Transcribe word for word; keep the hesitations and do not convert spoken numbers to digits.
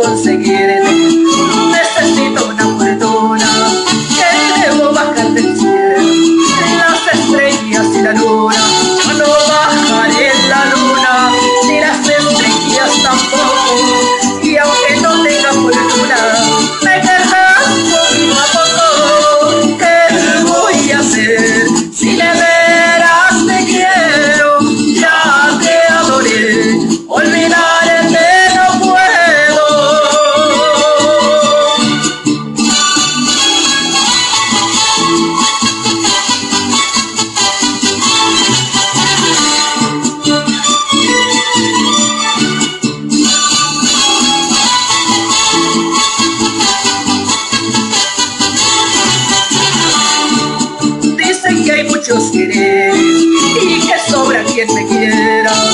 conseguirte necesito una fortuna que debo bajar del cielo. Las estrellas y la luna, yo no bajaré la luna, ni las estrellas tampoco. Y aunque no tenga fortuna, me querrás poquito a poco. ¿Qué voy a hacer si de veras te quiero? Ya te adoré, olvidarte no puedo. Dicen que hay muchos quereres y que sobra quien me quiera.